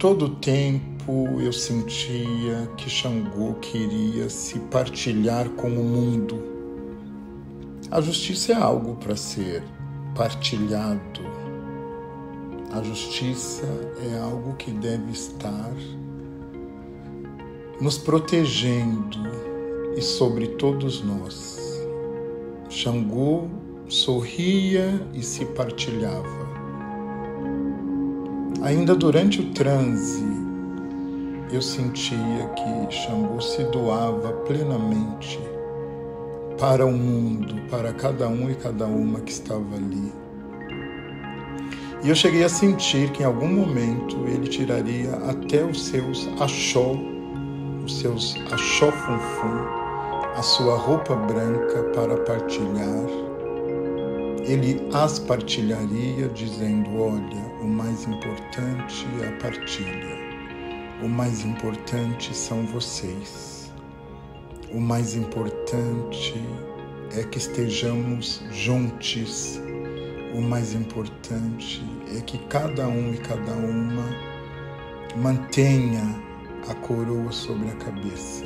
todo o tempo eu sentia que Xangô queria se partilhar com o mundo. A justiça é algo para ser partilhado. A justiça é algo que deve estar nos protegendo e sobre todos nós. Xangô sorria e se partilhava. Ainda durante o transe, eu sentia que Xangô se doava plenamente para o mundo, para cada um e cada uma que estava ali. E eu cheguei a sentir que em algum momento ele tiraria até os seus axó funfun, a sua roupa branca para partilhar. Ele as partilharia dizendo: olha, o mais importante é a partilha. O mais importante são vocês. O mais importante é que estejamos juntos. O mais importante é que cada um e cada uma mantenha a coroa sobre a cabeça.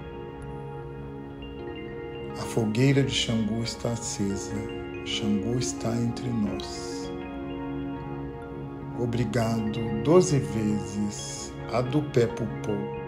A fogueira de Xangô está acesa. Xangô está entre nós. Obrigado 12 vezes a do pé pupô.